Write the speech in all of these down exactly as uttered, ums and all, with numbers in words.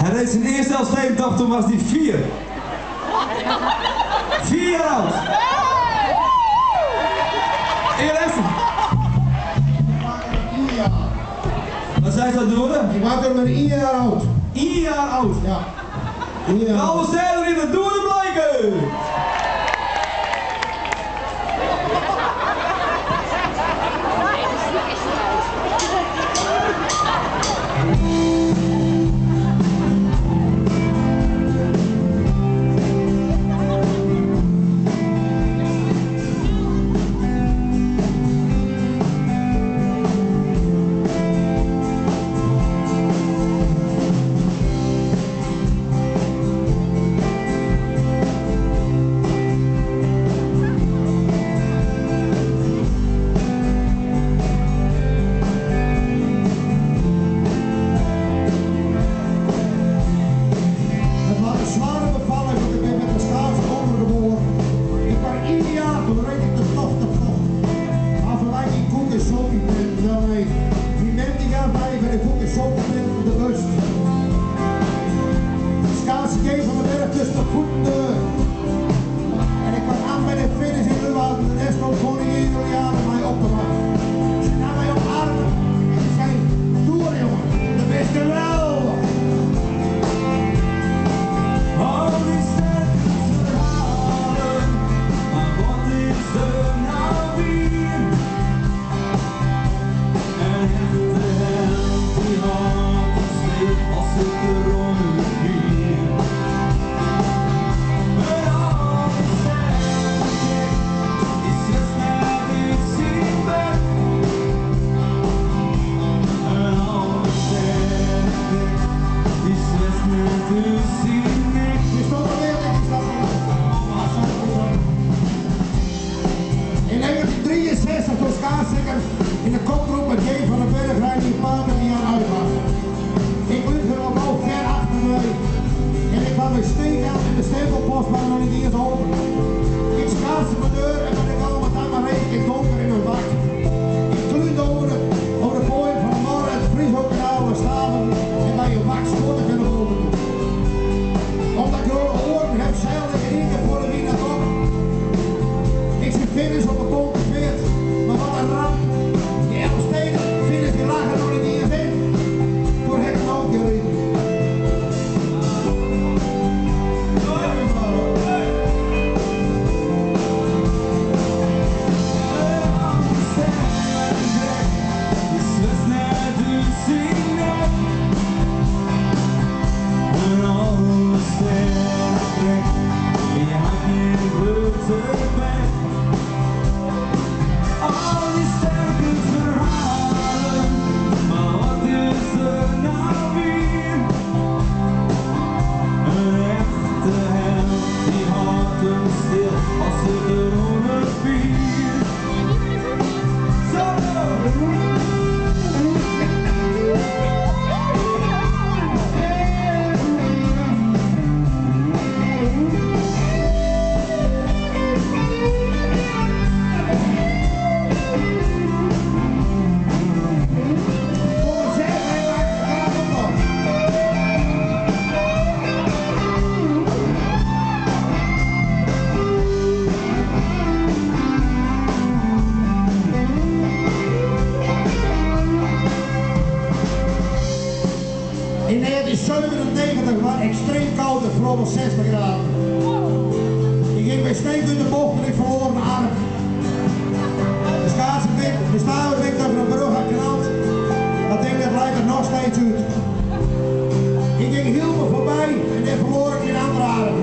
Hij reed zijn eerste Elfstedentocht, toen was hij vier. Vier jaar oud. Eer even. Wat zei dat doen? Ik was er maar één jaar oud. één jaar oud? Ja. Ja. Alle steden in het Doelen blijken! In de kopgroep met G van den Berg rijdt die paarden die aan uit was. Ik liep er al al ver achter mij. En ik kwam bij Steenkamp in de stempelpost, maar nog niet eens open. Ik schaatste mijn deur en ben ik allemaal daar maar reed ik donker in een bak. Ik kluurde over de, over de pooien van de Morren en het Frieshoekanaal naar Staven en bij een bak schotten kunnen open. Omdat ik rode oren heb, zeilde ik in één keer voor de wie naar top. Ik zie finish op de bonk veert, maar wat een ramp. Die Elfsteden finish die lagen nog niet eens in. Toen heb ik hem ook gereden. In negentien zevenennegentig was het extreem koud en vooral zestig graden. Ik ging bij Steek in de bocht en ik verloor mijn arm. De schaatsen de stalen wik over een brug had knald. Dat ding dat lijkt er nog steeds uit. Ik ging Hilme voorbij en dan verloor ik mijn andere arm.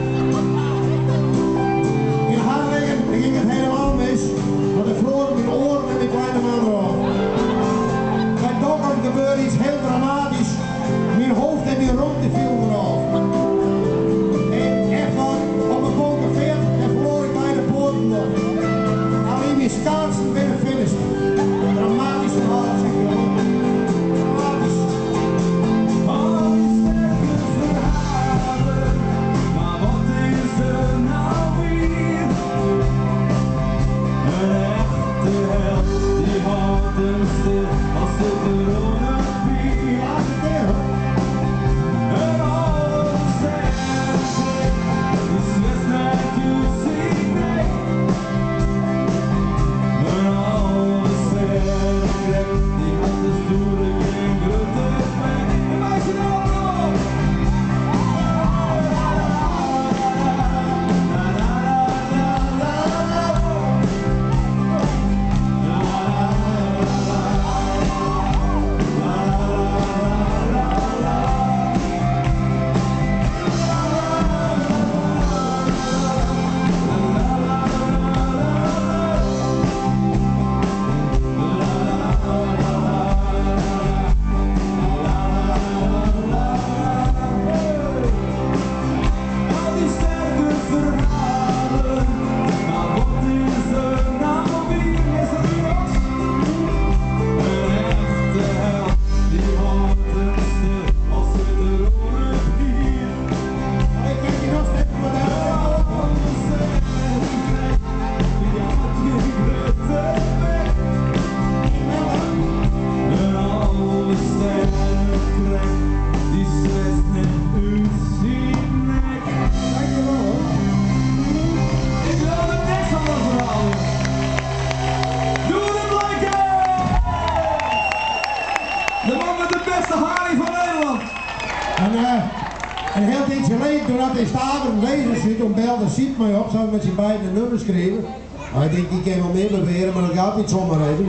In Harlingen ging het helemaal mis, want ik verloor mijn oren en mijn kleine man erop. Bij Dokkum gebeurde iets heel dramatisch. Mijn hoofd en mijn rond die viel eraf. En echt waar, op een bonken veert en verloor ik bij de poorten nog. Alleen mijn schaatsen binnen finish. Dramatisch verhaal, zeg ik wel. Dramatisch. De man met de beste haring van Nederland. En uh, een heel tijdje geleden, toen had hij Staveren bezig zit, om belde ziet mij op, zo met zijn beide nummers schreven. Maar ik denk, die kan wel meer beweren, maar dat gaat niet zomaar even.